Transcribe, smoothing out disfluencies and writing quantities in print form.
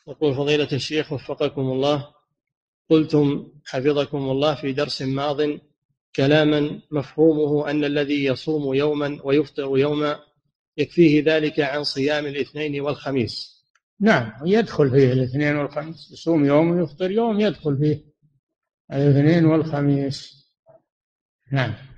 يقول فضيلة الشيخ وفقكم الله، قلتم حفظكم الله في درس ماض كلاما مفهومه أن الذي يصوم يوما ويفطر يوما يكفيه ذلك عن صيام الاثنين والخميس. نعم، يدخل فيه الاثنين والخميس، يصوم يوم ويفطر يوم، يدخل فيه الاثنين والخميس. نعم.